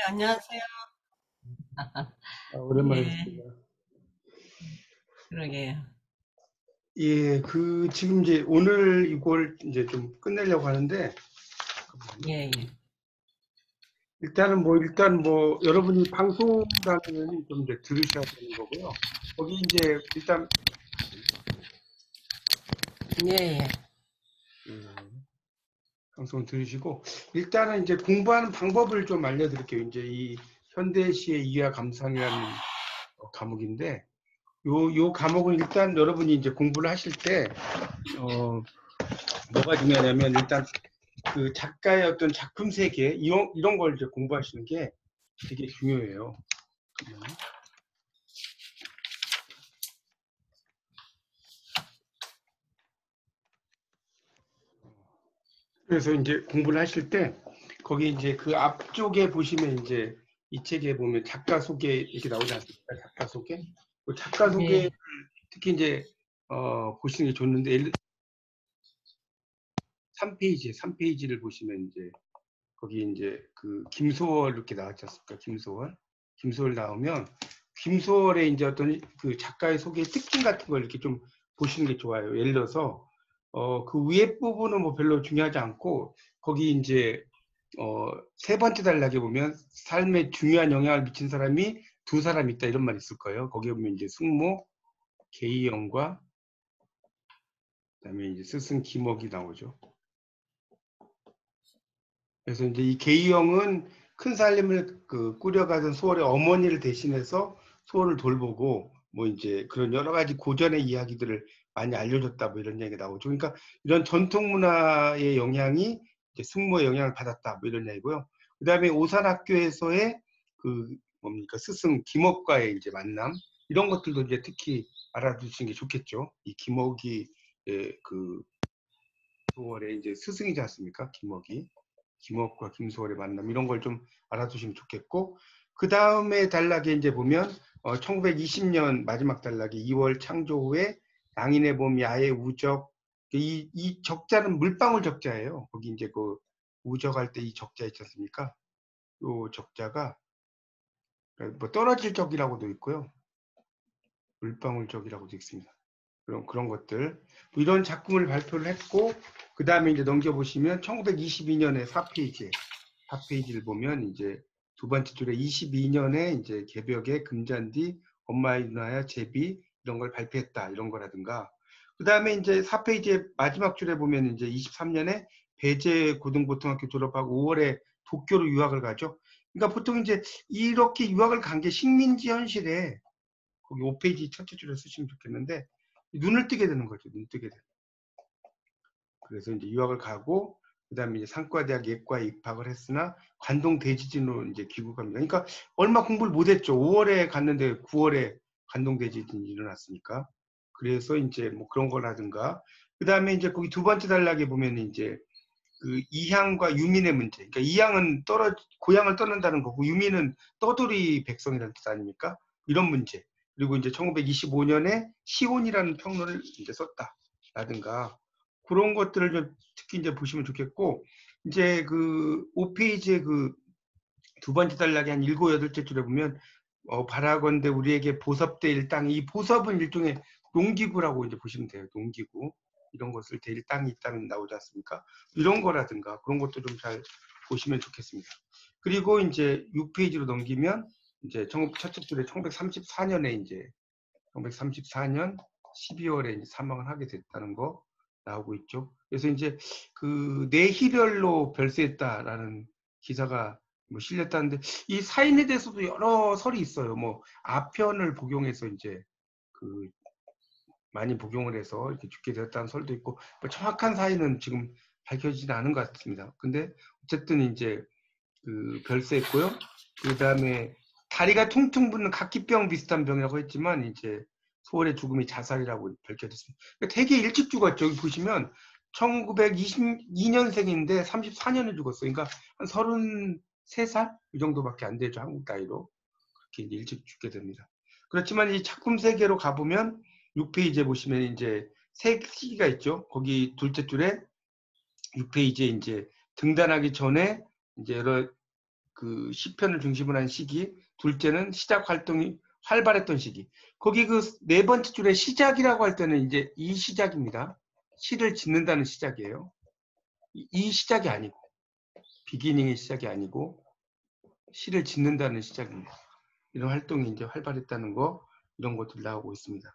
안녕하세요. 오랜만에 예, 뵙습니다. 그러게요. 예, 지금 이제 오늘 이걸 이제 좀 끝내려고 하는데, 예, 예. 일단 뭐, 여러분이 방송이라면 좀 이제 들으셔야 되는 거고요. 거기 이제, 일단, 예, 예. 음, 방송 들으시고, 일단은 이제 공부하는 방법을 좀 알려드릴게요. 이제 이 현대시의 이해와 감상이라는 과목인데, 요 과목은 일단 여러분이 이제 공부를 하실 때, 어, 뭐가 중요하냐면, 일단 그 작가의 어떤 작품 세계 이런 걸 이제 공부하시는 게 되게 중요해요. 그래서 이제 공부를 하실 때 거기 이제 그 앞쪽에 보시면 이제 이 책에 보면 작가 소개 이렇게 나오지 않습니까? 작가 소개. 그 작가 소개 예, 특히 이제 보시는 게 좋는데 3페이지를 보시면 이제 거기 이제 그 김소월 이렇게 나왔지 않습니까? 김소월 나오면 김소월의 이제 어떤 그 작가의 소개 특징 같은 걸 이렇게 좀 보시는 게 좋아요. 예를 들어서 그 위에 부분은 뭐 별로 중요하지 않고 거기 이제 세 번째 단락에 보면 삶에 중요한 영향을 미친 사람이 두 사람 있다 이런 말 있을 거예요. 거기에 보면 이제 숙모, 계이영과 그다음에 이제 스승 김옥이 나오죠. 그래서 이제 이 계이영은 큰 살림을 꾸려가던 소월의 어머니를 대신해서 소월을 돌보고 뭐 이제 그런 여러 가지 고전의 이야기들을 많이 알려줬다 뭐 이런 얘기가 나오죠. 그러니까 이런 전통 문화의 영향이 이제 숙모의 영향을 받았다 뭐 이런 얘기고요. 그다음에 오산학교에서의 그 뭡니까 스승 김옥과의 이제 만남 이런 것들도 이제 특히 알아두시는 게 좋겠죠. 이 김옥이 그 소월의 이제 스승이지 않습니까? 김옥과 김소월의 만남 이런 걸 좀 알아두시면 좋겠고 그 다음에 단락에 이제 보면 1920년 마지막 단락에 2월 창조 후에 양인의 봄 야의 우적 이 적자는 물방울 적자예요. 거기 이제 그 우적할 때 이 적자 있지 않습니까? 요 적자가 뭐 떨어질 적이라고도 있고요. 물방울 적이라고도 있습니다. 그런 것들 뭐 이런 작품을 발표를 했고 그 다음에 이제 넘겨보시면 1922년에 4페이지를 보면 이제 두 번째 줄에 22년에 이제 개벽의 금잔디 엄마의 누나야 제비 이런 걸 발표했다 이런 거라든가 그 다음에 이제 4페이지의 마지막 줄에 보면 이제 23년에 배재 고등보통학교 졸업하고 5월에 도쿄로 유학을 가죠. 그러니까 보통 이제 이렇게 유학을 간 게 식민지 현실에 거기 5페이지 첫째 줄에 쓰시면 좋겠는데 눈을 뜨게 되는 거죠. 눈 뜨게 되는. 그래서 이제 유학을 가고 그다음에 이제 상과대학 예과에 입학을 했으나 관동 대지진으로 이제 귀국합니다. 그러니까 얼마 공부를 못했죠. 5월에 갔는데 9월에 관동 대지진이 일어났으니까. 그래서 이제 뭐 그런 거라든가 그다음에 이제 거기 두 번째 단락에 보면 이제 그 이향과 유민의 문제. 그러니까 이향은 고향을 떠난다는 거고 유민은 떠돌이 백성이라는 뜻 아닙니까? 이런 문제. 그리고 이제 1925년에 시온이라는 평론을 이제 썼다라든가 그런 것들을 좀 특히 이제 보시면 좋겠고 이제 그 5페이지의 그 두 번째 단락에 한 일곱 여덟째 줄에 보면 바라건대 우리에게 보섭될 땅, 이 보섭은 일종의 농기구라고 이제 보시면 돼요. 농기구. 이런 것을 될 땅이 있다면 나오지 않습니까? 이런 거라든가 그런 것도 좀 잘 보시면 좋겠습니다. 그리고 이제 6페이지로 넘기면 이제 첫째 줄에 1934년에 이제 1934년 12월에 이제 사망을 하게 됐다는 거 나오고 있죠. 그래서 이제 그 뇌희별로 별세했다라는 기사가 뭐 실렸다는데 이 사인에 대해서도 여러 설이 있어요. 뭐 아편을 복용해서 이제 그 많이 복용을 해서 이렇게 죽게 되었다는 설도 있고 뭐 정확한 사인은 지금 밝혀지지는 않은 것 같습니다. 근데 어쨌든 이제 그 별세했고요. 그 다음에 다리가 퉁퉁 붓는 각기병 비슷한 병이라고 했지만 이제 소월의 죽음이 자살이라고 밝혀졌습니다. 그러니까 되게 일찍 죽었죠. 여기 보시면 1922년생인데 34년에 죽었어요. 그러니까 한 33살 이 정도밖에 안 되죠. 한국 나이로. 그렇게 일찍 죽게 됩니다. 그렇지만 이 작품 세계로 가보면 6페이지에 보시면 이제 세 시기가 있죠. 거기 둘째 줄에 6페이지에 이제 등단하기 전에 이제 여러 그 시편을 중심으로 한 시기, 둘째는 시작 활동이 활발했던 시기. 거기 그 네 번째 줄에 시작이라고 할 때는 이제 이 시작입니다. 시를 짓는다는 시작이에요. 이 시작이 아니고, 비기닝의 시작이 아니고 시를 짓는다는 시작입니다. 이런 활동이 이제 활발했다는 거, 이런 것들 나오고 있습니다.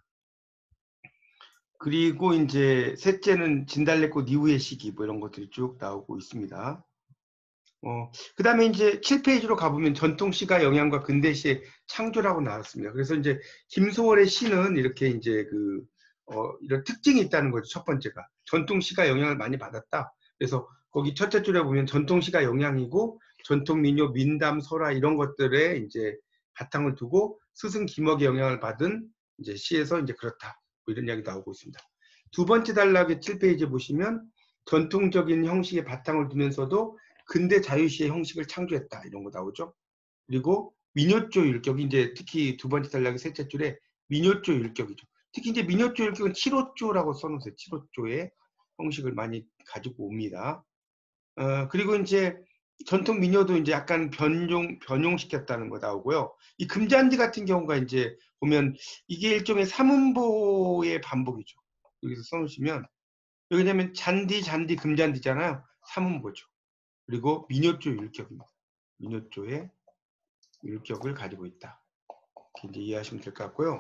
그리고 이제 셋째는 진달래꽃 이후의 시기, 뭐 이런 것들이 쭉 나오고 있습니다. 그 다음에 이제 7페이지로 가보면 전통시가 영향과 근대시의 창조라고 나왔습니다. 그래서 이제 김소월의 시는 이렇게 이제 이런 특징이 있다는 거죠. 첫 번째가. 전통시가 영향을 많이 받았다. 그래서 거기 첫째 줄에 보면 전통시가 영향이고 전통민요, 민담, 설화 이런 것들에 이제 바탕을 두고 스승 김억의 영향을 받은 이제 시에서 이제 그렇다. 뭐 이런 이야기 나오고 있습니다. 두 번째 단락의 7페이지 보시면 전통적인 형식의 바탕을 두면서도 근대 자유시의 형식을 창조했다. 이런 거 나오죠. 그리고 민요조 율격이 이제 특히 두 번째 단락의 셋째 줄에 민요조 율격이죠. 특히 이제 민요조 율격은 7호조라고 써놓으세요. 7호조의 형식을 많이 가지고 옵니다. 그리고 이제 전통 민요도 이제 약간 변용시켰다는 거 나오고요. 이 금잔디 같은 경우가 이제 보면 이게 일종의 삼음보의 반복이죠. 여기서 써놓으시면 왜냐면 잔디, 금잔디잖아요. 삼음보죠. 그리고 민요조 율격입니다. 민요조의 율격을 가지고 있다. 이렇게 이제 이해하시면 될 것 같고요.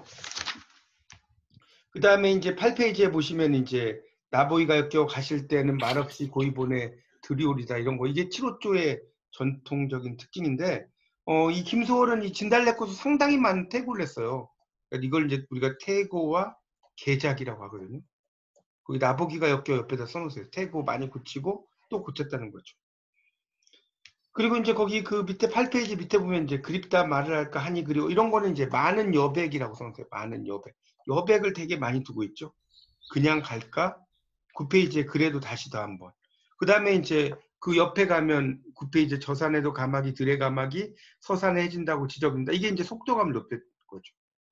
그 다음에 이제 8페이지에 보시면 이제 나보이가 엮여 가실 때는 말없이 고이보내 들이오리다 이런 거 이게 7호조의 전통적인 특징인데 이 김소월은 이 진달래꽃을 상당히 많은 태고를 했어요. 그러니까 이걸 이제 우리가 태고와 개작이라고 하거든요. 거기 나보기가 엮여 옆에다 써놓으세요. 태고 많이 고치고 또 고쳤다는 거죠. 그리고 이제 거기 그 밑에 8페이지 밑에 보면 이제 그립다 말을 할까 하니 그리고 이런 거는 이제 많은 여백이라고 써놓으세요. 많은 여백. 여백을 되게 많이 두고 있죠. 그냥 갈까? 9페이지에 그래도 다시 더 한번. 그 다음에 이제 그 옆에 가면 9페이지 저산에도 가마귀 들의 가마귀 서산에 해진다고 지적입니다. 이게 이제 속도감을 높였 거죠.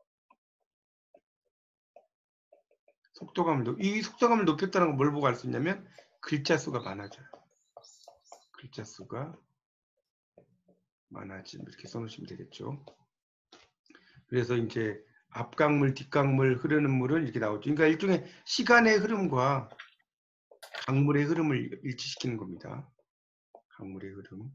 이 속도감을 높였다는 건 뭘 보고 알 수 있냐면 글자 수가 많아져요. 글자 수가 많아짐 이렇게 써놓으시면 되겠죠. 그래서 이제 앞강물, 뒷강물 흐르는 물은 이렇게 나오죠. 그러니까 일종의 시간의 흐름과 강물의 흐름을 일치시키는 겁니다. 강물의 흐름.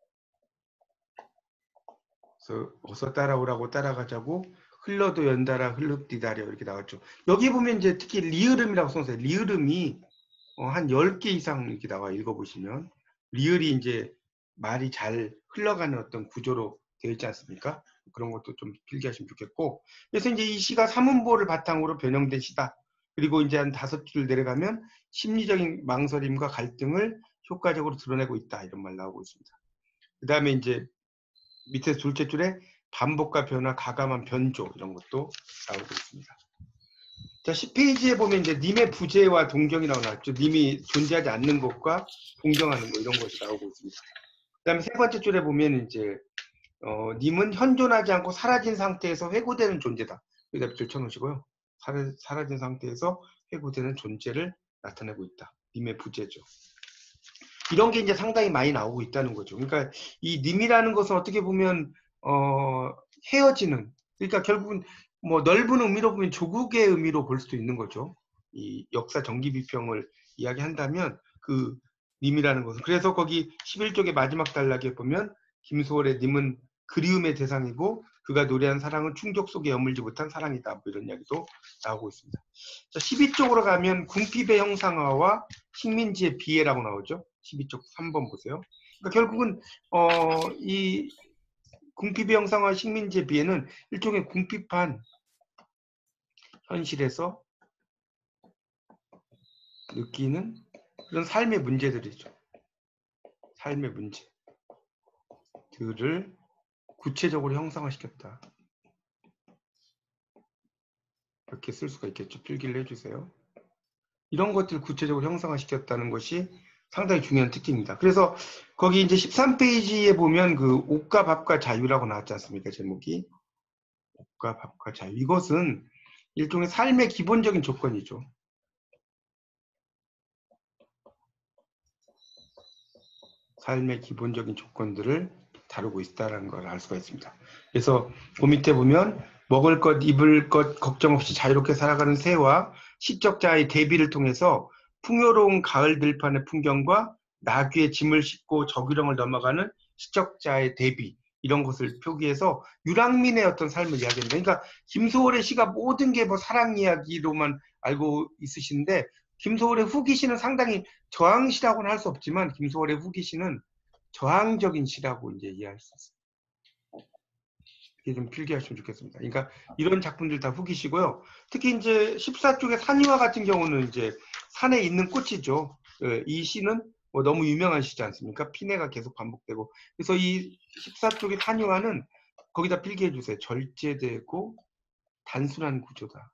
그래서 어서 따라오라고 따라가자고 흘러도 연달아 흘릅디다려 이렇게 나왔죠. 여기 보면 이제 특히 리으름이라고 써놓으세요. 리으름이 한 10개 이상 이렇게 나와 읽어보시면 리을이 이제 말이 잘 흘러가는 어떤 구조로 되어 있지 않습니까? 그런 것도 좀 필기하시면 좋겠고 그래서 이제 이 시가 삼음보를 바탕으로 변형된 시다. 그리고 이제 한 5줄 내려가면 심리적인 망설임과 갈등을 효과적으로 드러내고 있다. 이런 말 나오고 있습니다. 그 다음에 이제 밑에 둘째 줄에 반복과 변화, 가감한 변조 이런 것도 나오고 있습니다. 자, 10페이지에 보면 이제 님의 부재와 동경이 나오죠. 님이 존재하지 않는 것과 동경하는 것 이런 것이 나오고 있습니다. 그다음에 세 번째 줄에 보면 이제 님은 현존하지 않고 사라진 상태에서 회고되는 존재다. 여기다 붙여놓으시고요. 사라진 상태에서 회고되는 존재를 나타내고 있다. 님의 부재죠. 이런 게 이제 상당히 많이 나오고 있다는 거죠. 그러니까 이 님이라는 것은 어떻게 보면 헤어지는 그러니까 결국은 뭐 넓은 의미로 보면 조국의 의미로 볼 수도 있는 거죠. 이 역사 정기 비평을 이야기한다면 그 님이라는 것은 그래서 거기 11쪽의 마지막 단락에 보면 김소월의 님은 그리움의 대상이고 그가 노래한 사랑은 충격 속에 여물지 못한 사랑이다. 뭐 이런 이야기도 나오고 있습니다. 자, 12쪽으로 가면 궁핍의 형상화와 식민지의 비애라고 나오죠. 12쪽 3번 보세요. 그러니까 결국은 이 궁핍의 형상화 식민지의 비애는 일종의 궁핍한 현실에서 느끼는 그런 삶의 문제들이죠. 삶의 문제들을 구체적으로 형상화시켰다. 이렇게 쓸 수가 있겠죠. 필기를 해주세요. 이런 것들을 구체적으로 형상화시켰다는 것이 상당히 중요한 특징입니다. 그래서 거기 이제 13페이지에 보면 그 옷과 밥과 자유라고 나왔지 않습니까? 제목이. 옷과 밥과 자유. 이것은 일종의 삶의 기본적인 조건이죠. 삶의 기본적인 조건들을 다루고 있다는 걸 알 수가 있습니다. 그래서 그 밑에 보면 먹을 것, 입을 것 걱정 없이 자유롭게 살아가는 새와 시적자의 대비를 통해서 풍요로운 가을 들판의 풍경과 나귀의 짐을 싣고 저기령을 넘어가는 시적자의 대비 이런 것을 표기해서 유랑민의 어떤 삶을 이야기합니다. 그러니까 김소월의 시가 모든 게 뭐 사랑 이야기로만 알고 있으신데 김소월의 후기시는 상당히 저항시라고는 할 수 없지만 김소월의 후기시는 저항적인 시라고 이제 이해할 수 있어요. 이게 좀 필기하시면 좋겠습니다. 그러니까 이런 작품들 다 후기시고요. 특히 이제 14쪽의 산이와 같은 경우는 이제 산에 있는 꽃이죠. 이 시는 뭐 너무 유명한 시지 않습니까? 피내가 계속 반복되고. 그래서 이 14쪽의 산이와는 거기다 필기해 주세요. 절제되고 단순한 구조다.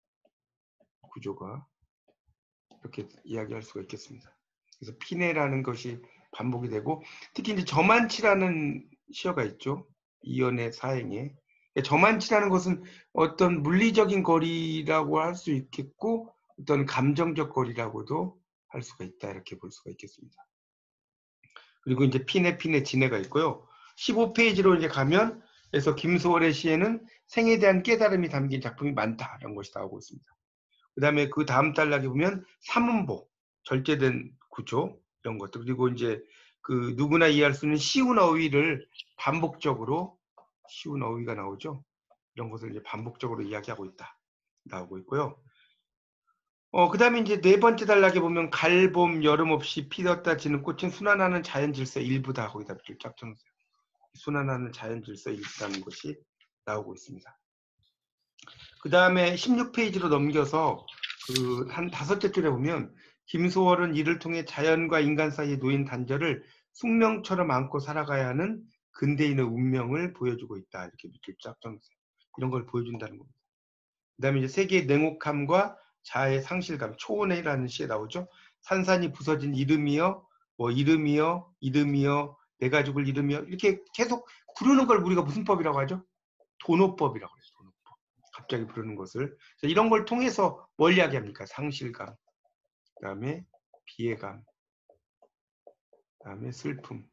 구조가 이렇게 이야기할 수가 있겠습니다. 그래서 피내라는 것이 반복이 되고 특히 이제 저만치라는 시어가 있죠. 이연의 사행에 저만치라는 것은 어떤 물리적인 거리라고 할 수 있겠고 어떤 감정적 거리라고도 할 수가 있다 이렇게 볼 수가 있겠습니다. 그리고 이제 피내 진해가 있고요. 15페이지로 이제 가면 그래서 김소월의 시에는 생에 대한 깨달음이 담긴 작품이 많다 이런 것이 나오고 있습니다. 그 다음에 그 다음 단락에 보면 삼음보, 절제된 구조 이런 것들 그리고 이제 그 누구나 이해할 수 있는 쉬운 어휘를 반복적으로 쉬운 어휘가 나오죠. 이런 것을 이제 반복적으로 이야기하고 있다 나오고 있고요. 그 다음에 이제 네 번째 단락에 보면 갈, 봄, 여름 없이 피었다 지는 꽃은 순환하는 자연 질서 일부다 거기다 쫙 쳐놓으세요. 순환하는 자연 질서 일부라는 것이 나오고 있습니다. 그 다음에 16페이지로 넘겨서 그 한 5째 줄에 보면 김소월은 이를 통해 자연과 인간 사이에 놓인 단절을 숙명처럼 안고 살아가야 하는 근대인의 운명을 보여주고 있다. 이렇게 밑줄 쫙 정했어요. 이런 걸 보여준다는 겁니다. 그 다음에 이제 세계의 냉혹함과 자아의 상실감, 초원해라는 시에 나오죠. 산산이 부서진 이름이여, 뭐 이름이여, 내가 죽을 이름이여 이렇게 계속 부르는 걸 우리가 무슨 법이라고 하죠? 도노법이라고 해요. 도노법. 갑자기 부르는 것을 이런 걸 통해서 뭘 이야기합니까? 상실감, 그 다음에 비애감, 그 다음에 슬픔,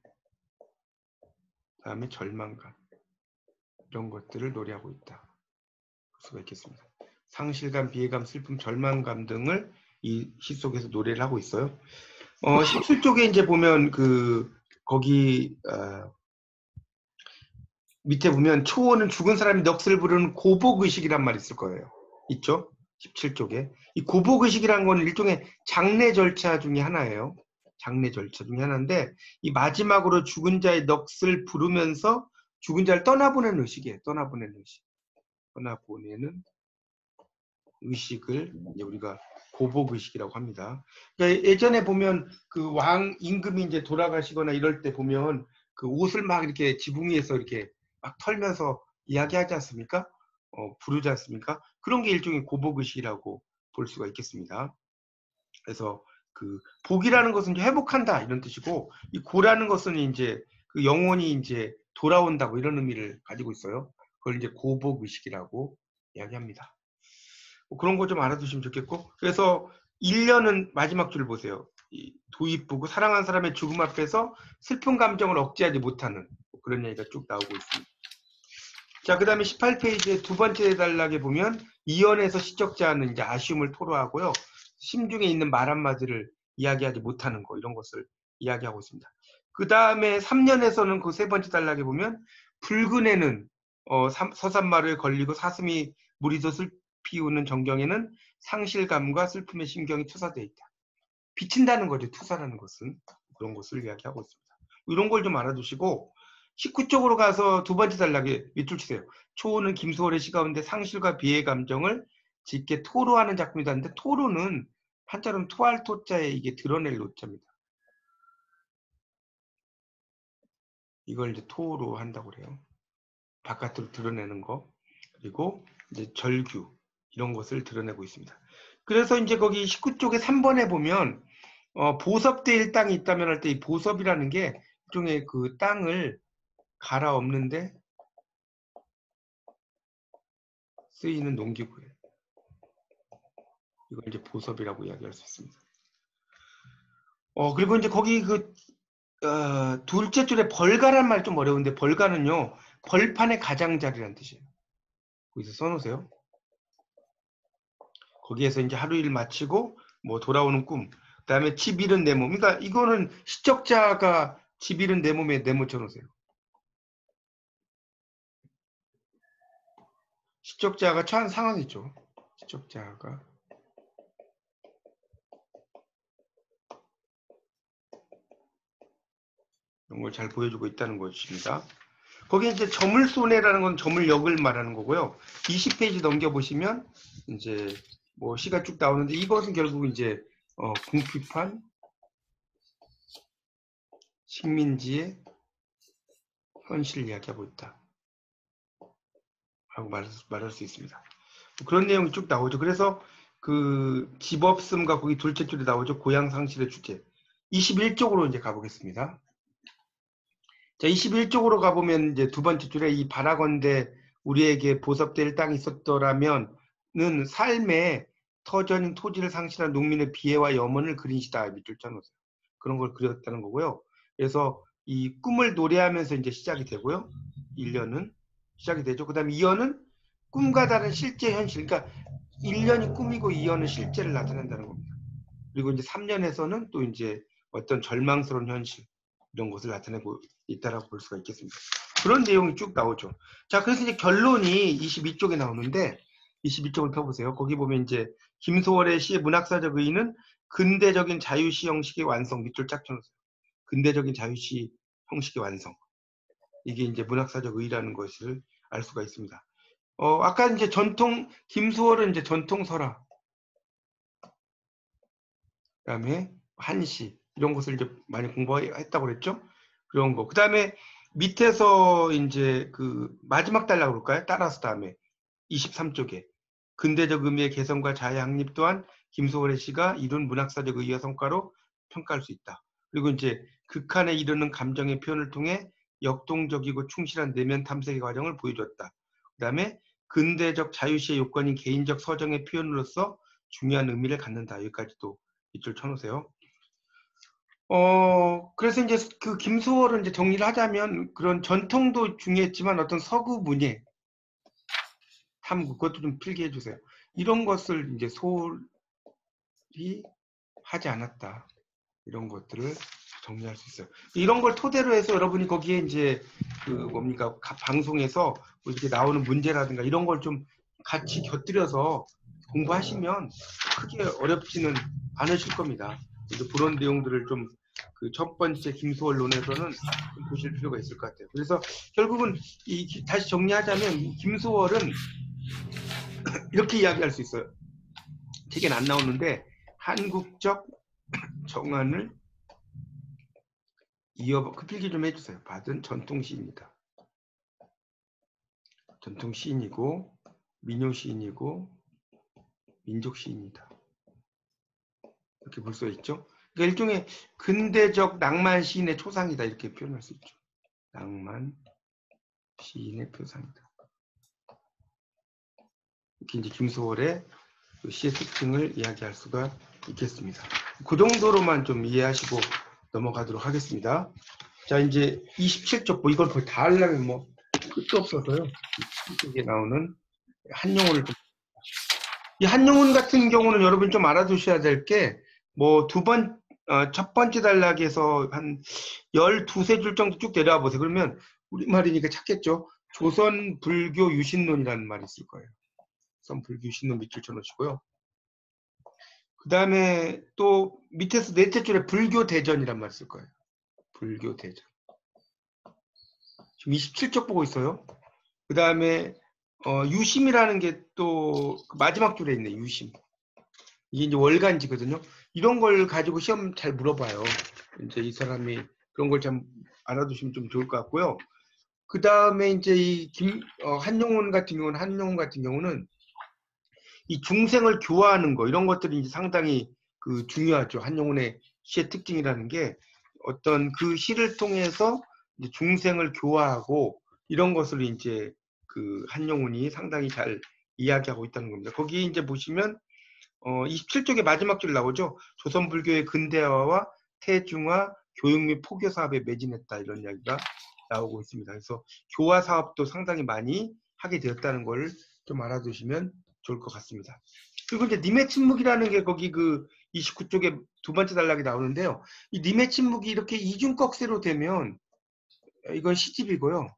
그 다음에 절망감 이런 것들을 노래하고 있다. 볼 수가 있겠습니다. 상실감, 비애감, 슬픔, 절망감 등을 이 시 속에서 노래를 하고 있어요. 17쪽에 이제 보면 거기 밑에 보면 초원은 죽은 사람이 넋을 부르는 고복의식이란 말이 있을 거예요. 있죠? 17쪽에. 이 고복의식이란 건 일종의 장례 절차 중에 하나예요. 장례 절차 중에 하나인데 이 마지막으로 죽은 자의 넋을 부르면서 죽은 자를 떠나보내는 의식이에요. 떠나보내는 의식. 떠나보내는 의식을 이제 우리가 고복의식이라고 합니다. 그러니까 예전에 보면 그 왕 임금이 이제 돌아가시거나 이럴 때 보면 그 옷을 막 이렇게 지붕 위에서 이렇게 막 털면서 이야기하지 않습니까? 부르지 않습니까? 그런 게 일종의 고복의식이라고 볼 수가 있겠습니다. 그래서 그 복이라는 것은 이제 회복한다 이런 뜻이고 이 고라는 것은 이제 그 영혼이 이제 돌아온다고 이런 의미를 가지고 있어요. 그걸 이제 고복의식이라고 이야기합니다. 그런 거 좀 알아두시면 좋겠고 그래서 1년은 마지막 줄 보세요. 도입부고 사랑한 사람의 죽음 앞에서 슬픈 감정을 억제하지 못하는 그런 얘기가 쭉 나오고 있습니다. 자, 그 다음에 18페이지의 두 번째 단락에 보면 이연에서 시적자는 이제 아쉬움을 토로하고요. 심중에 있는 말 한마디를 이야기하지 못하는 거 이런 것을 이야기하고 있습니다. 그 다음에 3년에서는 그 세 번째 단락에 보면 붉은 애는 서산마루에 걸리고 사슴이 무리도 피우는 정경에는 상실감과 슬픔의 심경이 투사되어 있다. 비친다는 거죠. 투사라는 것은. 그런 것을 이야기하고 있습니다. 이런 걸 좀 알아두시고 19쪽으로 가서 두 번째 단락에 밑줄 치세요. 초호는 김소월의 시 가운데 상실과 비애 감정을 짙게 토로하는 작품이다는데 토로는 한자로는 토할 토자에 이게 드러낼 노자입니다. 이걸 이제 토로 한다고 그래요. 바깥으로 드러내는 거. 그리고 이제 절규 이런 것을 드러내고 있습니다. 그래서 이제 거기 19쪽에 3번에 보면 보섭될 땅이 있다면 할 때 이 보섭이라는 게 일종의 그 땅을 갈아엎는데 쓰이는 농기구예요. 이걸 이제 보섭이라고 이야기할 수 있습니다. 그리고 이제 거기 둘째 줄에 벌가란 말 좀 어려운데 벌가는요. 벌판의 가장자리라는 뜻이에요. 거기서 써놓으세요. 거기에서 이제 하루 일 마치고 뭐 돌아오는 꿈. 그다음에 집 잃은 내 몸. 그러니까 이거는 시적자가 집 잃은 내 몸에 내모쳐놓으세요. 시적자가 처한 상황이죠. 시적자가. 이런 걸 잘 보여주고 있다는 것입니다. 거기 이제 저물손해라는 건 저물역을 말하는 거고요. 20페이지 넘겨보시면 이제 뭐 시가 쭉 나오는데 이것은 결국 이제 궁핍한 식민지의 현실을 이야기하고 있다. 라고 말할 수 있습니다. 그런 내용이 쭉 나오죠. 그래서 그 집 없음과 거기 둘째 줄에 나오죠. 고향 상실의 주제. 21쪽으로 이제 가보겠습니다. 자, 21쪽으로 가보면 이제 두 번째 줄에 이 바라건대 우리에게 보섭될 땅이 있었더라면은 삶의 터전인 토지를 상실한 농민의 비애와 염원을 그린 시다. 밑줄 쳐놓으세요. 그런 걸 그렸다는 거고요. 그래서 이 꿈을 노래하면서 이제 시작이 되고요. 1년은 시작이 되죠. 그 다음에 2년은 꿈과 다른 실제 현실. 그러니까 1년이 꿈이고 2년은 실제를 나타낸다는 겁니다. 그리고 이제 3년에서는 또 이제 어떤 절망스러운 현실 이런 것을 나타내고 있다라고 볼 수가 있겠습니다. 그런 내용이 쭉 나오죠. 자, 그래서 이제 결론이 22쪽에 나오는데 22쪽을 펴보세요. 거기 보면 이제 김소월의 시의 문학사적 의의는 근대적인 자유시 형식의 완성. 밑줄 쫙 쳐놓으세요. 근대적인 자유시 형식의 완성. 이게 이제 문학사적 의의라는 것을 알 수가 있습니다. 아까 이제 전통 김소월은 이제 전통 설화. 그다음에 한시 이런 것을 이제 많이 공부했다고 그랬죠. 그런 거. 그다음에 밑에서 이제 그 마지막 달라고 그럴까요? 따라서 다음에 23쪽에 근대적 의미의 개성과 자의 확립 또한 김소월의 시가 이룬 문학사적 의의와 성과로 평가할 수 있다. 그리고 이제 극한에 이르는 감정의 표현을 통해 역동적이고 충실한 내면 탐색의 과정을 보여줬다. 그다음에 근대적 자유시의 요건인 개인적 서정의 표현으로서 중요한 의미를 갖는다. 여기까지도 밑줄 쳐놓으세요. 그래서 이제 그 김소월을 이제 정리를 하자면 그런 전통도 중요했지만 어떤 서구 문예, 탐구, 그것도 좀 필기해 주세요. 이런 것을 이제 소홀히 하지 않았다. 이런 것들을 정리할 수 있어요. 이런 걸 토대로 해서 여러분이 거기에 이제 그 뭡니까 방송에서 뭐 이렇게 나오는 문제라든가 이런 걸 좀 같이 곁들여서 공부하시면 크게 어렵지는 않으실 겁니다. 그런 내용들을 좀 그 첫 번째 김소월론에서는 좀 보실 필요가 있을 것 같아요. 그래서 결국은 다시 정리하자면 김소월은 이렇게 이야기할 수 있어요. 책엔 안 나오는데 한국적 정안을 그 필기 좀 해주세요. 받은 전통 시입니다. 전통 시인이고 민요 시인이고 민족 시인이다. 이렇게 볼 수 있죠. 그러니까 일종의 근대적 낭만 시인의 초상이다 이렇게 표현할 수 있죠. 낭만 시인의 표상이다. 이렇게 이제 김소월의 시의 특징을 이야기할 수가 있겠습니다. 그 정도로만 좀 이해하시고 넘어가도록 하겠습니다. 자, 이제 27쪽 뭐 이걸 거의 다 하려면 뭐 끝도 없어서요. 이쪽에 나오는 한용운을 좀. 이 한용운 같은 경우는 여러분 좀 알아두셔야 될 게 뭐 첫 번째 단락에서 한 12줄 정도 쭉 내려와 보세요. 그러면 우리말이니까 찾겠죠. 조선 불교 유신론이라는 말이 있을 거예요. 조선 불교 유신론 밑줄 쳐놓으시고요. 그 다음에 또 밑에서 넷째 줄에 불교 대전이란 말 쓸 거예요. 불교 대전. 지금 27쪽 보고 있어요. 그 다음에 유심이라는 게 또 마지막 줄에 있네. 유심. 이게 이제 월간지거든요. 이런 걸 가지고 시험 잘 물어봐요. 이제 이 사람이 그런 걸 좀 알아두시면 좀 좋을 것 같고요. 그 다음에 이제 이 한용운 같은 경우는 이 중생을 교화하는 거 이런 것들이 이제 상당히 그 중요하죠. 한용운의 시의 특징이라는 게 어떤 그 시를 통해서 이제 중생을 교화하고 이런 것을 이제 그 한용운이 상당히 잘 이야기하고 있다는 겁니다. 거기 이제 보시면 27쪽의 마지막 줄 나오죠. 조선 불교의 근대화와 태중화, 교육 및 포교 사업에 매진했다 이런 이야기가 나오고 있습니다. 그래서 교화 사업도 상당히 많이 하게 되었다는 걸 좀 알아두시면 좋을 것 같습니다. 그리고 이제 님의 침묵이라는 게 거기 그 29쪽에 두 번째 단락이 나오는데요. 이 님의 침묵이 이렇게 이중꺽쇠로 되면 이건 시집이고요.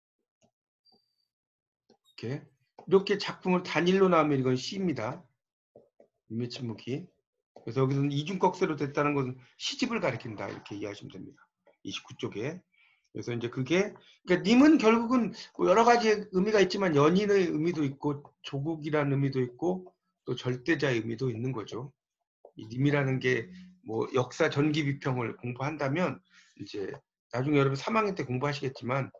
이렇게 작품을 단일로 나오면 이건 시입니다. 님의 침묵이. 그래서 여기서는 이중꺽쇠로 됐다는 것은 시집을 가리킨다 이렇게 이해하시면 됩니다. 29쪽에. 그래서 이제 그게 그러니까 님은 결국은 뭐 여러 가지 의미가 있지만 연인의 의미도 있고 조국이라는 의미도 있고 또 절대자의 의미도 있는 거죠. 이 님이라는 게 뭐 역사 전기 비평을 공부한다면 이제 나중에 여러분 3학년 때 공부하시겠지만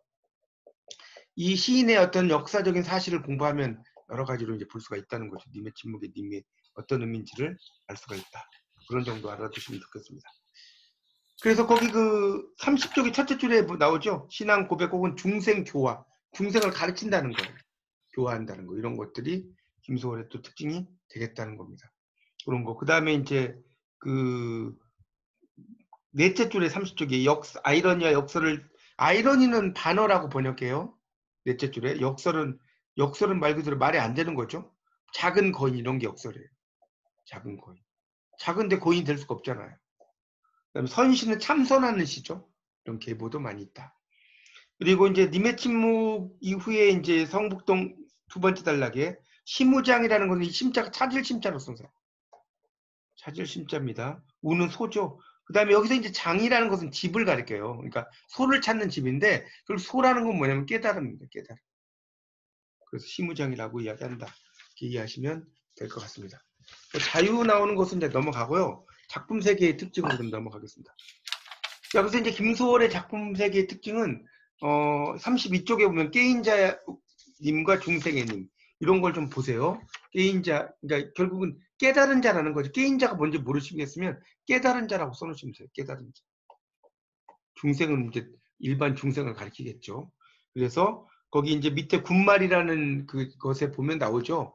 이 시인의 어떤 역사적인 사실을 공부하면 여러 가지로 이제 볼 수가 있다는 거죠. 님의 침묵에 님의 어떤 의미인지를 알 수가 있다. 그런 정도 알아두시면 좋겠습니다. 그래서 거기 그 30쪽의 첫째 줄에 나오죠. 신앙 고백 혹은 중생 교화. 중생을 가르친다는 거예요. 교화한다는 거. 이런 것들이 김소월의 또 특징이 되겠다는 겁니다. 그런 거. 그 다음에 이제 그 넷째 줄에 30쪽에 아이러니와 역설을 아이러니는 반어라고 번역해요. 넷째 줄에 역설은 말 그대로 말이 안 되는 거죠. 작은 거인 이런 게 역설이에요. 작은 거인. 작은데 거인이 될 수가 없잖아요. 그다음에 선시는 참선하는 시죠. 이런 계보도 많이 있다. 그리고 이제 님의 침묵 이후에 이제 성북동 두 번째 단락에 심우장이라는 것은 이 심자가 찾을 심자로 써서 찾을 심자입니다. 우는 소죠. 그 다음에 여기서 이제 장이라는 것은 집을 가리켜요. 그러니까 소를 찾는 집인데 그 소라는 건 뭐냐면 깨달음입니다. 깨달음. 그래서 심우장이라고 이야기한다. 이렇게 이해하시면 될 것 같습니다. 자유 나오는 것은 이제 넘어가고요. 작품 세계의 특징으로 좀 넘어가겠습니다. 여기서 이제 김소월의 작품 세계의 특징은 32쪽에 보면 깨인자님과 중생애님 이런 걸 좀 보세요. 깨인자, 그러니까 결국은 깨달은 자라는 거죠. 깨인자가 뭔지 모르시겠으면 깨달은 자라고 써놓으시면 돼요. 깨달은 자. 중생은 이제 일반 중생을 가리키겠죠. 그래서 거기 이제 밑에 군말이라는 그것에 보면 나오죠.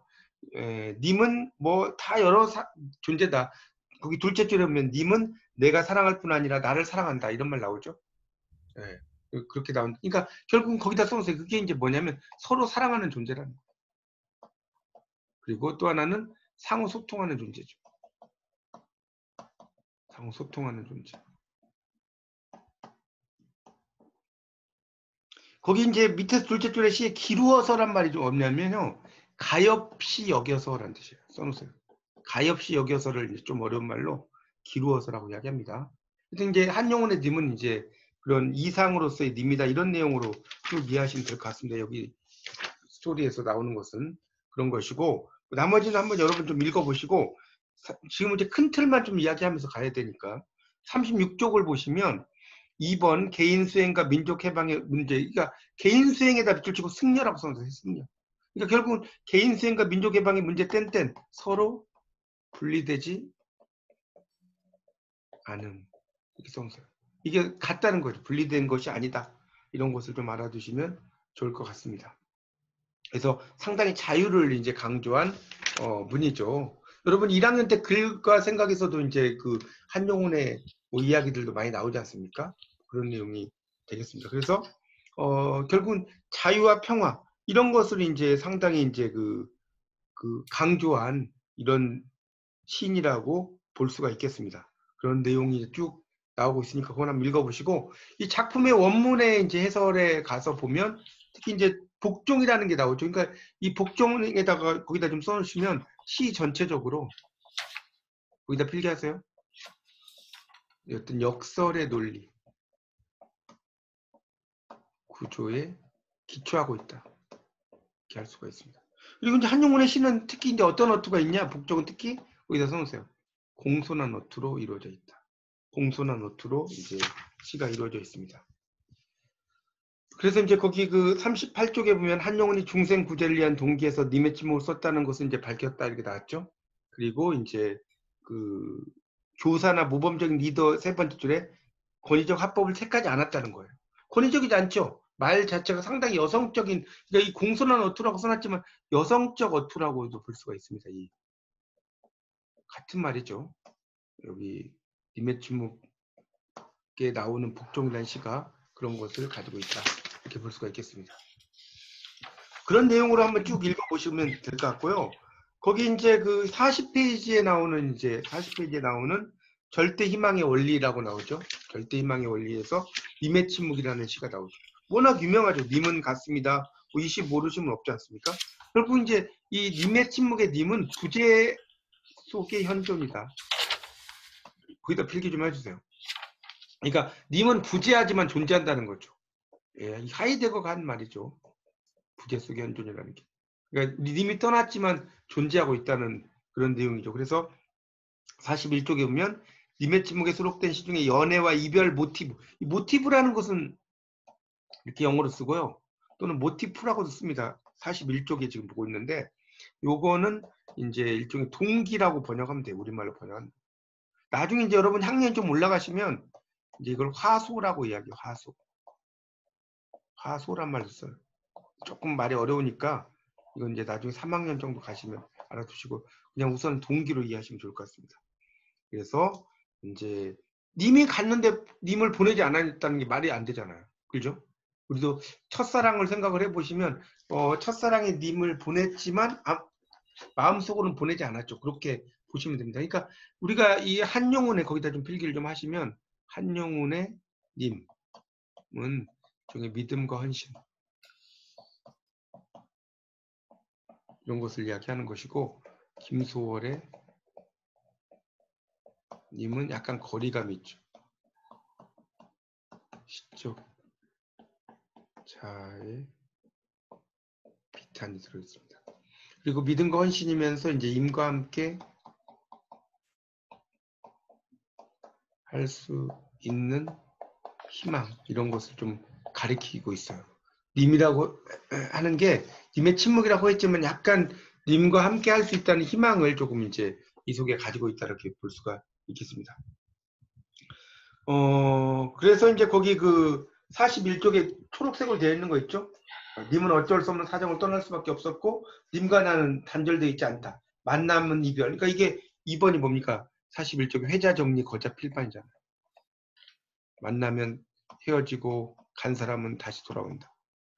님은 뭐 다 여러 존재다. 거기 둘째 줄에 보면 님은 내가 사랑할 뿐 아니라 나를 사랑한다 이런 말 나오죠. 예, 그렇게 나온. 그러니까 결국은 거기다 써놓으세요. 그게 이제 뭐냐면 서로 사랑하는 존재라는 거. 그리고 또 하나는 상호 소통하는 존재죠. 상호 소통하는 존재. 거기 이제 밑에 둘째 줄에 시에 기루어서란 말이 좀 없냐면요. 가엾이 여겨서라는 뜻이에요. 써놓으세요. 가엾이 여겨서를 이제 좀 어려운 말로 기루어서라고 이야기합니다. 그래서 이제 한용운의 님은 이제 그런 이상으로서의 님이다 이런 내용으로 쭉 이해하시면 될 것 같습니다. 여기 스토리에서 나오는 것은 그런 것이고 나머지는 한번 여러분 좀 읽어보시고 지금 이제 큰 틀만 좀 이야기하면서 가야 되니까 36쪽을 보시면 2번 개인 수행과 민족 해방의 문제. 그러니까 개인 수행에다 밑줄 치고 승려라고 써놓으세요. 승려. 그러니까 결국은 개인 수행과 민족 해방의 문제 땐 서로 분리되지 않음. 이렇게 써놓으세요. 이게 같다는 거죠. 분리된 것이 아니다. 이런 것을 좀 알아두시면 좋을 것 같습니다. 그래서 상당히 자유를 이제 강조한 문이죠. 여러분 1학년 때 글과 생각에서도 이제 그 한용운의 뭐 이야기들도 많이 나오지 않습니까? 그런 내용이 되겠습니다. 그래서 결국은 자유와 평화 이런 것을 이제 상당히 이제 그 강조한 이런 시인이라고 볼 수가 있겠습니다. 그런 내용이 쭉 나오고 있으니까 그거 한번 읽어보시고 이 작품의 원문의 이제 해설에 가서 보면 특히 이제 복종이라는 게 나오죠. 그러니까 이 복종에다가 거기다 좀 써주시면 시 전체적으로 거기다 필기하세요. 어떤 역설의 논리, 구조에 기초하고 있다. 이렇게 할 수가 있습니다. 그리고 이제 한용운의 시는 특히 이제 어떤 어투가 있냐? 복종은 특히 거기다 써놓으세요. 공손한 어투로 이루어져 있다. 공손한 어투로 이제 시가 이루어져 있습니다. 그래서 이제 거기 그 38쪽에 보면 한용운이 중생 구제를 위한 동기에서 님의 침묵을 썼다는 것은 이제 밝혔다 이렇게 나왔죠. 그리고 이제 그 교사나 모범적인 리더 세 번째 줄에 권위적 합법을 택하지 않았다는 거예요. 권위적이지 않죠. 말 자체가 상당히 여성적인, 그러니까 이 공손한 어투라고 써놨지만 여성적 어투라고도 볼 수가 있습니다. 이 같은 말이죠. 여기 님의 침묵 나오는 북종이라는 시가 그런 것을 가지고 있다. 이렇게 볼 수가 있겠습니다. 그런 내용으로 한번 쭉 읽어보시면 될 것 같고요. 거기 이제 그 40페이지에 나오는 절대 희망의 원리라고 나오죠. 절대 희망의 원리에서 님의 침묵이라는 시가 나오죠. 워낙 유명하죠. 님은 같습니다. 뭐 이 시 모르시면 없지 않습니까? 결국 이제 이 님의 침묵의 님은 부재 속의 현존이다. 거기다 필기 좀 해주세요. 그러니까 님은 부재하지만 존재한다는 거죠. 예, 이 하이데거가 한 말이죠. 부재 속의 현존이라는 게. 그러니까 님이 떠났지만 존재하고 있다는 그런 내용이죠. 그래서 41쪽에 보면 님의 침묵에 수록된 시 중에 연애와 이별 모티브. 이 모티브라는 것은 이렇게 영어로 쓰고요. 또는 모티프라고도 씁니다. 41쪽에 지금 보고 있는데 요거는 이제 일종의 동기라고 번역하면 돼요. 우리말로 번역하면. 나중에 이제 여러분 학년이 좀 올라가시면 이제 이걸 화소라고 이야기해요. 화소. 화소란 말을 써요. 조금 말이 어려우니까 이건 이제 나중에 3학년 정도 가시면 알아두시고 그냥 우선 동기로 이해하시면 좋을 것 같습니다. 그래서 이제 님이 갔는데 님을 보내지 않았다는 게 말이 안 되잖아요. 그죠? 우리도 첫사랑을 생각을 해보시면 첫사랑이 님을 보냈지만 마음속으로는 보내지 않았죠. 그렇게 보시면 됩니다. 그러니까 우리가 이 한용운의 거기다 좀 필기를 좀 하시면 한용운의 님은 중에 믿음과 헌신 이런 것을 이야기하는 것이고 김소월의 님은 약간 거리감이 있죠. 시적 자의 비탄이 들어있습니다. 그리고 믿음과 헌신이면서 이제 임과 함께 할 수 있는 희망 이런 것을 좀 가리키고 있어요. 님이라고 하는 게 님의 침묵이라고 했지만 약간 님과 함께 할 수 있다는 희망을 조금 이제 이 속에 가지고 있다 이렇게 볼 수가 있겠습니다. 그래서 이제 거기 그 41쪽에 초록색으로 되어 있는 거 있죠? 님은 어쩔 수 없는 사정을 떠날 수밖에 없었고 님과 나는 단절되어 있지 않다. 만남은 이별. 그러니까 이게 2번이 뭡니까? 41쪽에 회자 정리 거자 필반이잖아요. 만나면 헤어지고 간 사람은 다시 돌아온다.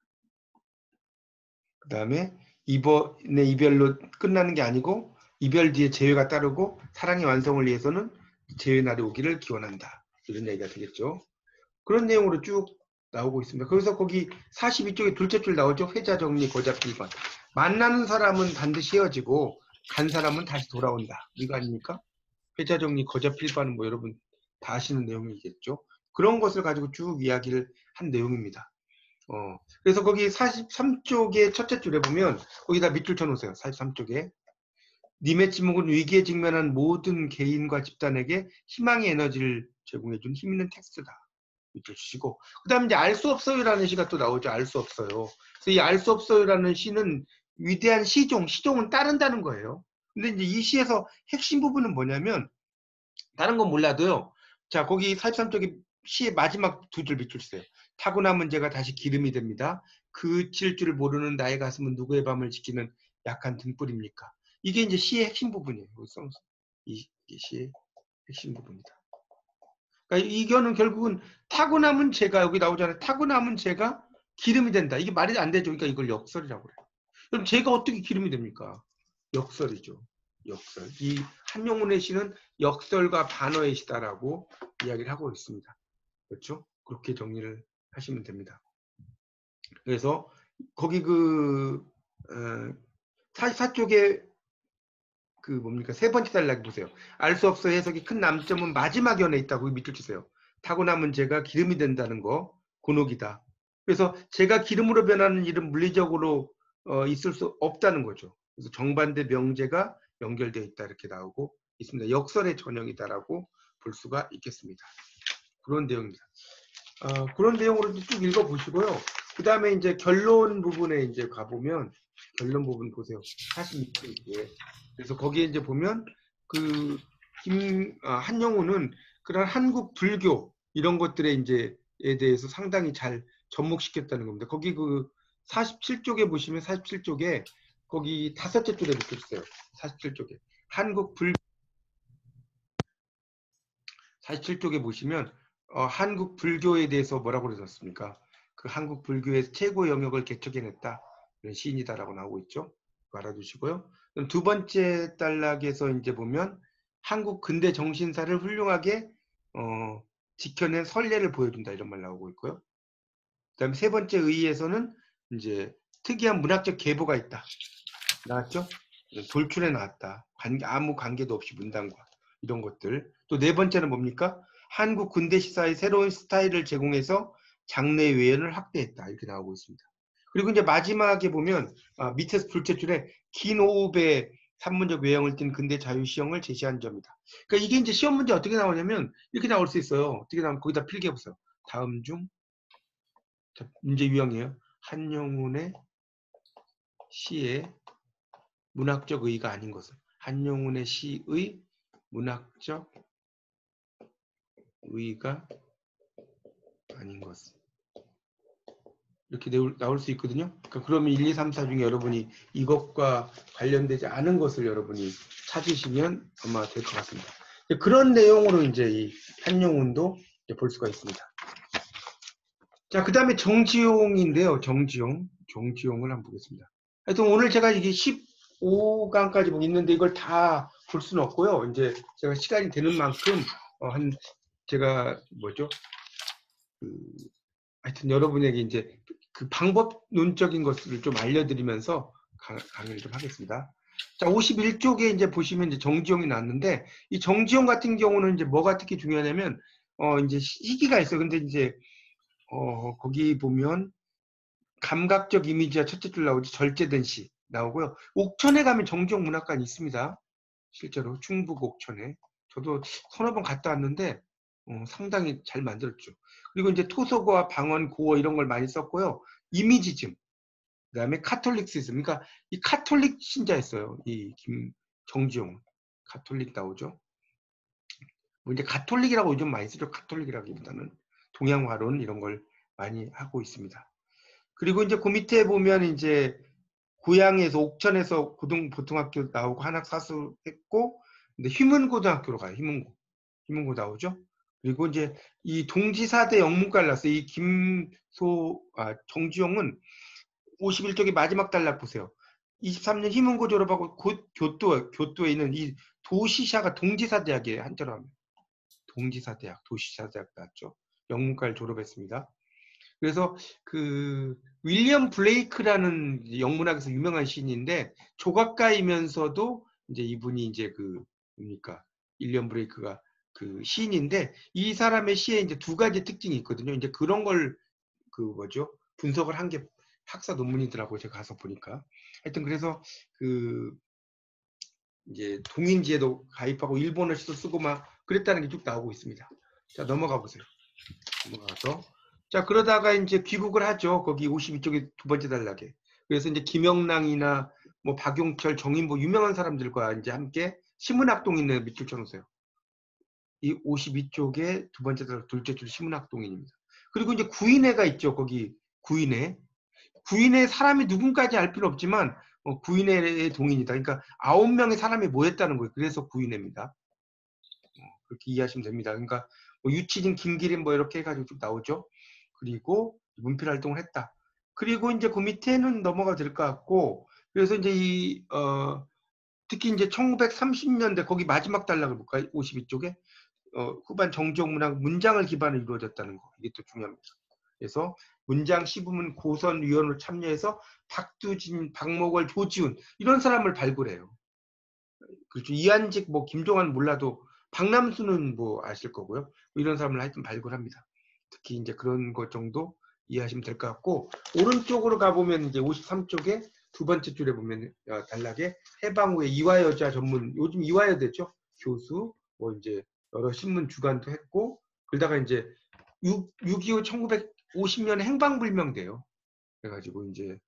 그 다음에 이번의 이별로 끝나는 게 아니고 이별 뒤에 재회가 따르고 사랑의 완성을 위해서는 재회 날이 오기를 기원한다. 이런 얘기가 되겠죠. 그런 내용으로 쭉 나오고 있습니다. 그래서 거기 42쪽에 둘째 줄 나오죠. 회자 정리 거자 필반. 만나는 사람은 반드시 헤어지고 간 사람은 다시 돌아온다. 이거 아닙니까? 회자 정리 거자 필반은 뭐 여러분 다 아시는 내용이겠죠. 그런 것을 가지고 쭉 이야기를 한 내용입니다. 그래서 거기 43쪽의 첫째 줄에 보면 거기다 밑줄 쳐놓으세요. 43쪽에 님의 침묵은 위기에 직면한 모든 개인과 집단에게 희망의 에너지를 제공해준 힘 있는 텍스트다. 밑줄 치시고 그 다음에 이제 알 수 없어요라는 시가 또 나오죠. 알 수 없어요. 그래서 이 알 수 없어요라는 시는 위대한 시종은 따른다는 거예요. 근데 이제 이 시에서 핵심 부분은 뭐냐면 다른 건 몰라도요. 자, 거기 43쪽에 시의 마지막 두 줄 밑줄 쓰세요. 타고난 제가 다시 기름이 됩니다. 그칠 줄 모르는 나의 가슴은 누구의 밤을 지키는 약한 등불입니까? 이게 이제 시의 핵심 부분이에요. 이게 시의 핵심 부분이다. 그러니까 이거는 결국은 타고남은 제가 여기 나오잖아요. 타고남은 제가 기름이 된다. 이게 말이 안 되죠. 그러니까 이걸 역설이라고 그래요. 그럼 제가 어떻게 기름이 됩니까? 역설이죠. 역설. 이 한용운의 시는 역설과 반어의 시다라고 이야기를 하고 있습니다. 그렇죠? 그렇게 정리를 하시면 됩니다. 그래서 거기 그 44쪽에 그 뭡니까 세 번째 단락 보세요. 알 수 없어 해석이 큰 남점은 마지막 연에 있다고 밑줄 치세요. 타고남은 제가 기름이 된다는 거 곤혹이다. 그래서 제가 기름으로 변하는 일은 물리적으로 있을 수 없다는 거죠. 그래서 정반대 명제가 연결되어 있다 이렇게 나오고 있습니다. 역설의 전형이다라고 볼 수가 있겠습니다. 그런 내용입니다. 그런 내용으로 쭉 읽어보시고요. 그 다음에 이제 결론 부분에 이제 가보면 결론 부분 보세요. 46페이지에. 그래서 거기에 이제 보면 그 한영우는 그런 한국 불교 이런 것들에 이제에 대해서 상당히 잘 접목시켰다는 겁니다. 거기 그 47쪽에 보시면 47쪽에 거기 다섯째 줄에 붙어 있어요. 47쪽에 한국 불 47쪽에 보시면 한국 불교에 대해서 뭐라고 그러셨습니까? 그 한국 불교의 최고 영역을 개척해냈다. 이런 시인이다라고 나오고 있죠. 알아두시고요. 그럼 두 번째 단락에서 이제 보면 한국 근대 정신사를 훌륭하게 지켜낸 선례를 보여준다 이런 말 나오고 있고요. 그다음에 세 번째 의의에서는 이제 특이한 문학적 계보가 있다. 나왔죠? 돌출해 나왔다. 아무 관계도 없이 문단과 이런 것들. 또 네 번째는 뭡니까? 한국 근대 시사의 새로운 스타일을 제공해서 장르 외연을 확대했다. 이렇게 나오고 있습니다. 그리고 이제 마지막에 보면 밑에서 둘째 줄에 긴 호흡의 산문적 외형을 띤 근대 자유시형을 제시한 점이다. 그러니까 이게 이제 시험 문제 어떻게 나오냐면 이렇게 나올 수 있어요. 어떻게 나오면 거기다 필기해 보세요. 다음 중 문제 유형이에요. 한영훈의 시에 문학적 의의가 아닌 것은 한영훈의 시의 문학적 의의가 아닌 것은 이렇게 나올 수 있거든요. 그러니까 그러면 1, 2, 3, 4 중에 여러분이 이것과 관련되지 않은 것을 여러분이 찾으시면 아마 될 것 같습니다. 그런 내용으로 이제 이 한영훈도 볼 수가 있습니다. 자, 그 다음에 정지용인데요. 정지용을 한번 보겠습니다. 하여튼 오늘 제가 이게 15강까지 뭐 있는데 이걸 다 볼 수는 없고요. 이제 제가 시간이 되는 만큼 제가 하여튼 여러분에게 이제 그 방법론적인 것을 좀 알려드리면서 강의를 좀 하겠습니다. 자, 51쪽에 이제 보시면 이제 정지용이 나왔는데 이 정지용 같은 경우는 이제 뭐가 특히 중요하냐면 이제 시기가 있어요. 근데 이제 거기 보면 감각적 이미지가 첫째 줄 나오죠. 절제된 시 나오고요. 옥천에 가면 정지용 문학관이 있습니다. 실제로 충북 옥천에. 저도 서너 번 갔다 왔는데 상당히 잘 만들었죠. 그리고 이제 토속어와 방언, 고어 이런 걸 많이 썼고요. 이미지즘, 그다음에 카톨릭시즘. 그러니까 이 카톨릭 신자였어요. 이 정지용 카톨릭 나오죠. 뭐 이제 가톨릭이라고 요즘 많이 쓰죠. 카톨릭이라기보다는 동양화론 이런 걸 많이 하고 있습니다. 그리고 이제 그 밑에 보면 이제 고향에서 옥천에서 고등보통학교 나오고 한학 사수했고 근데 휘문고등학교로 가요. 휘문고 나오죠. 그리고 이제 이 동지사대 영문과를 나왔어요. 이 정주영은 51쪽의 마지막 단락 보세요. 23년 휘문고 졸업하고 곧 교토에 있는 이 도시샤가 동지사대학이에요. 한자로 하면 동지사대학, 도시사대학 나왔죠. 영문과를 졸업했습니다. 그래서 그 윌리엄 블레이크라는 영문학에서 유명한 시인인데 조각가이면서도 이제 이분이 이제 그 뭡니까 윌리엄 블레이크가 그 시인인데 이 사람의 시에 이제 두 가지 특징이 있거든요. 이제 그런 걸 그 분석을 한 게 학사 논문이더라고요. 제가 가서 보니까. 하여튼 그래서 그 이제 동인지에도 가입하고 일본어 시도 쓰고 막 그랬다는 게 쭉 나오고 있습니다. 자, 넘어가 보세요. 넘어가서 자, 그러다가 이제 귀국을 하죠. 거기 52쪽에 두 번째 단락에. 그래서 이제 김영랑이나 뭐 박용철, 정인보 유명한 사람들과 이제 함께 신문학동 있는 밑줄 쳐놓으세요. 이 52쪽에 두 번째 단락 둘째 줄 신문학동인입니다. 그리고 이제 구인회가 있죠. 거기 구인회. 구인회 사람이 누군가지 알 필요 없지만 구인회의 동인이다. 그러니까 9명의 사람이 모였다는 거예요. 그래서 구인회입니다. 그렇게 이해하시면 됩니다. 그러니까 뭐 유치진, 김기린 뭐 이렇게 해가지고 쭉 나오죠. 그리고 문필 활동을 했다. 그리고 이제 그 밑에는 넘어가 될 것 같고, 그래서 이제 특히 이제 1930년대 거기 마지막 단락을 볼까요? 52쪽에 후반 정지용 문학 문장을 기반으로 이루어졌다는 거 이게 또 중요합니다. 그래서 문장 시부문 고선위원으로 참여해서 박두진, 박목월, 조지훈 이런 사람을 발굴해요. 그렇죠. 이한직, 뭐 김종환 몰라도 박남수는 뭐 아실 거고요. 뭐 이런 사람을 하여튼 발굴합니다. 특히 이제 그런 것 정도 이해하시면 될 것 같고 오른쪽으로 가보면 이제 53쪽에 두 번째 줄에 보면 단락에 해방 후에 이화여자 전문 요즘 이화여대죠. 교수 뭐 이제 여러 신문 주간도 했고 그러다가 이제 6.25 1950년에 행방불명돼요. 그래가지고 이제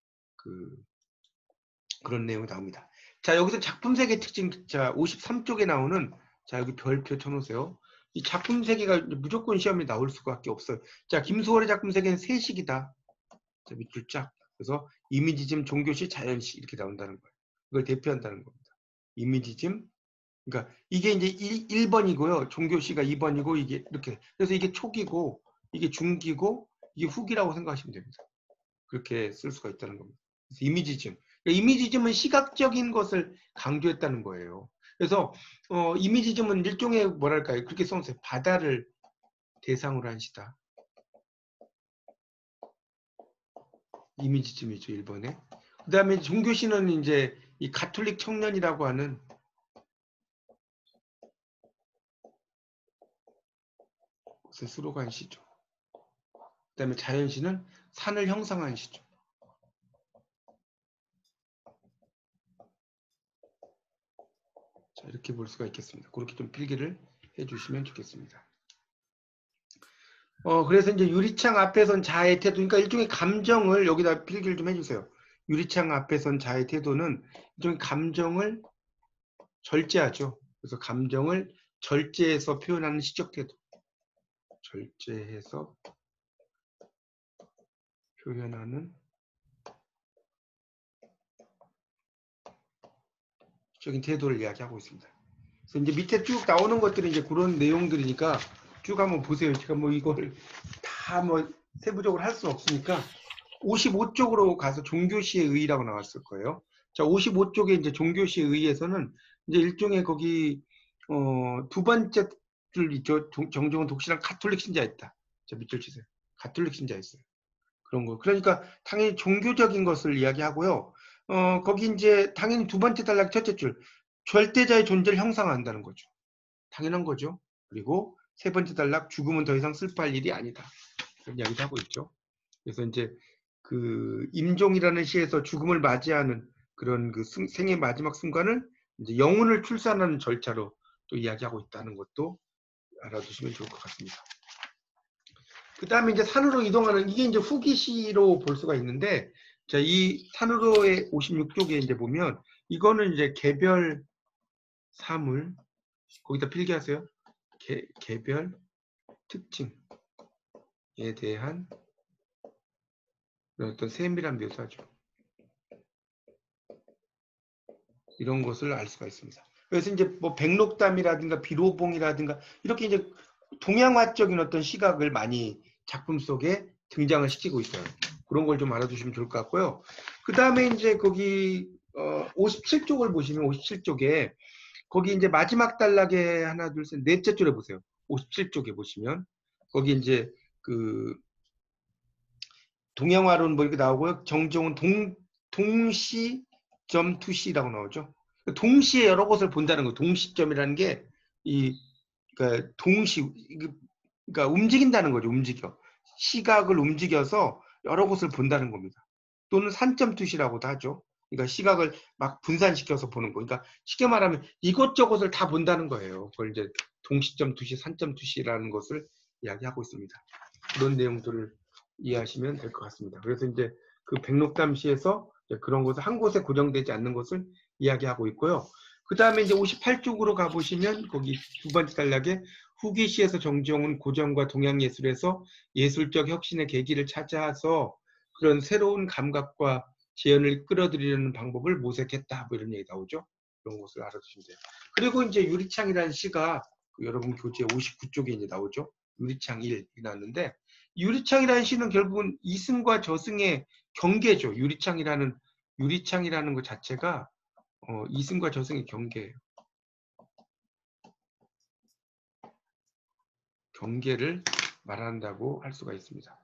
그런 내용이 나옵니다. 자, 여기서 작품 세계 특징, 자, 53쪽에 나오는, 자, 여기 별표 쳐놓으세요. 이 작품 세계가 무조건 시험에 나올 수밖에 없어요. 자, 김수월의 작품 세계는 세식이다. 자, 밑줄 쫙. 그래서 이미지즘, 종교시, 자연시 이렇게 나온다는 거예요. 이걸 대표한다는 겁니다. 이미지즘, 그러니까 이게 이제 1번이고요. 종교시가 2번이고 이게 이렇게. 그래서 이게 초기고 이게 중기고 이게 후기라고 생각하시면 됩니다. 그렇게 쓸 수가 있다는 겁니다. 그래서 이미지즘. 그러니까 이미지즘은 시각적인 것을 강조했다는 거예요. 그래서 이미지즘은 일종의 뭐랄까요? 그렇게 써놓으세요. 바다를 대상으로 한 시다. 이미지즘이죠, 1번에. 그 다음에 종교시는 이제 이 가톨릭 청년이라고 하는 스스로 간 시죠. 그 다음에 자연시는 산을 형상한 시죠. 자, 이렇게 볼 수가 있겠습니다. 그렇게 좀 필기를 해주시면 좋겠습니다. 그래서 이제 유리창 앞에 선 자의 태도, 그러니까 일종의 감정을 여기다 필기를 좀 해주세요. 유리창 앞에 선 자의 태도는 일종의 감정을 절제하죠. 그래서 감정을 절제해서 표현하는 시적 태도. 절제해서 표현하는 시적인 태도를 이야기하고 있습니다. 그래서 이제 밑에 쭉 나오는 것들이 이제 그런 내용들이니까 쭉 한번 보세요. 제가 뭐 이걸 다 뭐 세부적으로 할 수는 없으니까 55쪽으로 가서 종교시의 의의라고 나왔을 거예요. 자, 55쪽에 이제 종교시의 의의에서는 이제 일종의 거기 두 번째 줄 있죠. 정종원 독실한 가톨릭 신자 있다. 자, 밑줄 치세요. 가톨릭 신자 있어요. 그런 거. 그러니까 당연히 종교적인 것을 이야기하고요. 거기 이제 당연히 두 번째 단락 첫째 줄 절대자의 존재를 형상화한다는 거죠. 당연한 거죠. 그리고 세 번째 단락 죽음은 더 이상 슬퍼할 일이 아니다. 그런 이야기도 하고 있죠. 그래서 이제 그 임종이라는 시에서 죽음을 맞이하는 그런 그 생의 마지막 순간을 이제 영혼을 출산하는 절차로 또 이야기하고 있다는 것도 알아두시면 좋을 것 같습니다. 그 다음에 이제 산으로 이동하는 이게 이제 후기시로 볼 수가 있는데, 자, 이 산으로의 56쪽에 이제 보면 이거는 이제 개별 사물 거기다 필기하세요. 개별 특징에 대한 어떤 세밀한 묘사죠. 이런 것을 알 수가 있습니다. 그래서 이제 뭐 백록담이라든가 비로봉이라든가 이렇게 이제 동양화적인 어떤 시각을 많이 작품 속에 등장을 시키고 있어요. 그런 걸 좀 알아두시면 좋을 것 같고요. 그 다음에 이제 거기 57쪽을 보시면 57쪽에 거기 이제 마지막 단락에 하나 둘 셋 넷째 줄에 보세요. 57쪽에 보시면 거기 이제 그 동양화론 뭐 이렇게 나오고요. 정정은 동시점 투시라고 나오죠. 동시에 여러 것을 본다는 거. 동시점이라는 게 이 그러니까 그러니까 움직인다는 거죠. 움직여. 시각을 움직여서 여러 곳을 본다는 겁니다. 또는 산점 투시라고도 하죠. 그러니까 시각을 막 분산시켜서 보는 거. 그러니까 쉽게 말하면 이것저것을 다 본다는 거예요. 그걸 이제 동시점 투시, 산점 투시라는 것을 이야기하고 있습니다. 그런 내용들을 이해하시면 될 것 같습니다. 그래서 이제 그 백록담시에서 그런 것을 한 곳에 고정되지 않는 것을 이야기하고 있고요. 그 다음에 이제 58쪽으로 가보시면 거기 두 번째 단락에 후기시에서 정지용은 고전과 동양예술에서 예술적 혁신의 계기를 찾아서 그런 새로운 감각과 재현을 끌어들이려는 방법을 모색했다. 뭐 이런 얘기 나오죠. 그런 것을 알아두시면 돼요. 그리고 이제 유리창이라는 시가 여러분 교재 59쪽에 이제 나오죠. 유리창 1이 나왔는데 유리창이라는 시는 결국은 이승과 저승의 경계죠. 유리창이라는 것 자체가 이승과 저승의 경계예요. 경계를 말한다고 할 수가 있습니다.